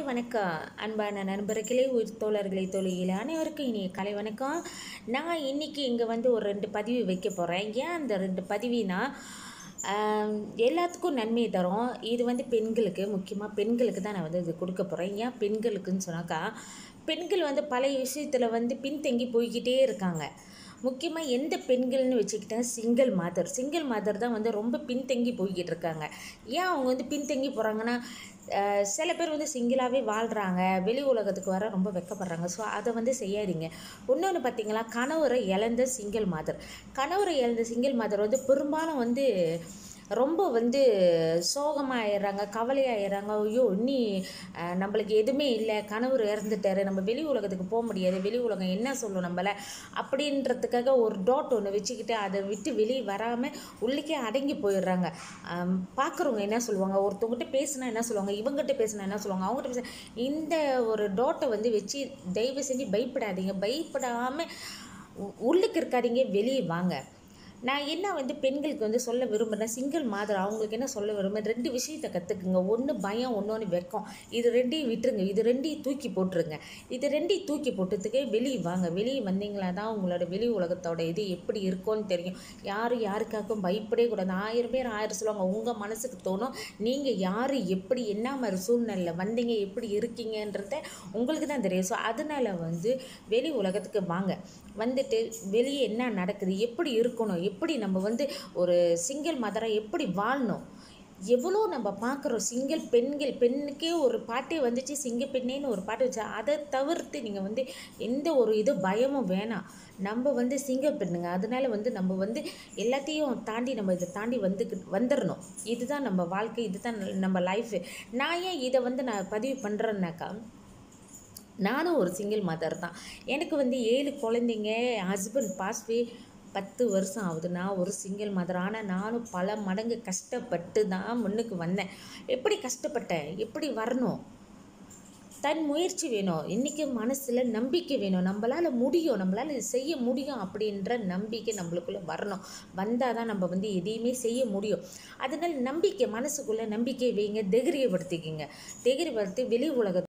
காலை வணக்கம் அன்பான நண்பர்களே, உயிர் தோழர்களே, தோழிகளே அனைவருக்கும் இனிய காலை வணக்கம். நான் இன்றைக்கி இங்கே ஒரு 2 பதிவு வைக்க போகிறேன். ஏன் அந்த 2 பதிவுனா எல்லாத்துக்கும் நன்மை தரும். இது பெண்களுக்கு, முக்கியமாக பெண்களுக்கு தான் நான் இது கொடுக்க போகிறேன். ஏன் பெண்களுக்குன்னு சொன்னாக்கா, பெண்கள் பல விஷயத்தில் பின்தங்கி போய்கிட்டே இருக்காங்க. முக்கியமாக எந்த பெண்கள்னு வச்சுக்கிட்டேன், சிங்கிள் மதர் தான் ரொம்ப பின்தங்கி போய்கிட்டு இருக்காங்க. ஏன் அவங்க பின்தங்கி போகிறாங்கன்னா, சில பேர் சிங்கிளாகவே வாழ்கிறாங்க, வெளி உலகத்துக்கு வர ரொம்ப வெக்கப்படுறாங்க. ஸோ அதை செய்யாதீங்க. இன்னொன்று பார்த்தீங்களா, கணவரை இழந்த சிங்கிள் மதர் பெரும்பாலும் ரொம்ப சோகமாக ஆயிடுறாங்க, கவலையாயிடுறாங்க. ஐயோ இனி நம்மளுக்கு எதுவுமே இல்லை, கணவர் இறந்துட்டாரு, நம்ம வெளி உலகத்துக்கு போக முடியாது, வெளி உலகம் என்ன சொல்லும் நம்மளை அப்படின்றதுக்காக ஒரு டோட் ஒன்று வச்சுக்கிட்டு அதை விட்டு வெளியே வராமல் உள்ளுக்கே அடங்கி போயிடுறாங்க. பார்க்குறவங்க என்ன சொல்லுவாங்க, ஒருத்தவங்ககிட்ட பேசுனா என்ன சொல்லுவாங்க, இவங்ககிட்ட பேசுனா என்ன சொல்லுவாங்க, அவங்ககிட்ட பேச இந்த ஒரு டோட்டை வச்சு தயவு செஞ்சு பயப்படாதீங்க. பயப்படாமல் உள்ளுக்கு இருக்காதீங்க, வெளியே வாங்க. நான் என்ன பெண்களுக்கு சொல்ல விரும்புகிறேன், சிங்கிள் மதர் அவங்களுக்கு என்ன சொல்ல விரும்புகிறேன், 2 விஷயத்தை கற்றுக்குங்க. ஒன்று பயம், ஒன்று வெக்கம். இது 2ஐயும் விட்டுருங்க, இது 2ஐயும் தூக்கி போட்டுருங்க. இது 2ஐயும் தூக்கி போட்டதுக்கே வெளியே வாங்க. வெளியே வந்தீங்களா தான் உங்களோட வெளி உலகத்தோட இது எப்படி இருக்கும்னு தெரியும். யாரும் யாருக்காகவும் பயப்படவே கூடாது. 1000 பேர் 1000 சொல்லுவாங்க. உங்கள் மனசுக்கு தோணும், நீங்கள் யார், எப்படி, என்ன மாதிரி சூழ்நிலை வந்தீங்க, எப்படி இருக்கீங்கன்றத உங்களுக்கு தான் தெரியும். ஸோ அதனால் வெளி உலகத்துக்கு வாங்க. வந்துட்டு வெளியே என்ன நடக்குது, எப்படி இருக்கணும், எப்படி நம்ம ஒரு சிங்கிள் மதராக எப்படி வாழணும், எவ்வளோ நம்ம பார்க்குறோம். சிங்கிள் பெண்ணுக்கே ஒரு பாட்டே வந்துச்சு, சிங்கப்பெண்ணேன்னு ஒரு பாட்டு வச்சா. அதை தவிர்த்து நீங்கள் எந்த ஒரு பயமும் வேணாம். நம்ம சிங்கப்பெண்ணுங்க. அதனால நம்ம எல்லாத்தையும் தாண்டி நம்ம இதை தாண்டி வந்துடணும். இதுதான் நம்ம வாழ்க்கை, இதுதான் நம்ம லைஃபு. நான் ஏன் இதை நான் பதிவு பண்ணுறேன்னாக்கா, நானும் ஒரு சிங்கிள் மதர் தான். எனக்கு 7 குழந்தைங்க, ஹஸ்பண்ட் பாஸ்வே 10 வருஷம் ஆகுது. நான் ஒரு சிங்கிள் மதர். ஆனால் நானும் பல மடங்கு கஷ்டப்பட்டு தான் முன்னுக்கு வந்தேன். எப்படி கஷ்டப்பட்டேன், எப்படி வரணும், தன் முயற்சி வேணும். இன்றைக்கி மனசில் நம்பிக்கை வேணும், நம்மளால் முடியும், நம்மளால் இது செய்ய முடியும் அப்படின்ற நம்பிக்கை நம்மளுக்குள்ளே வரணும். வந்தால் தான் நம்ம எதையுமே செய்ய முடியும். அதனால் நம்பிக்கை, மனசுக்குள்ளே நம்பிக்கை வைங்க, தைரியப்படுத்திக்கிங்க. தைரியப்படுத்தி வெளி உலகத்தை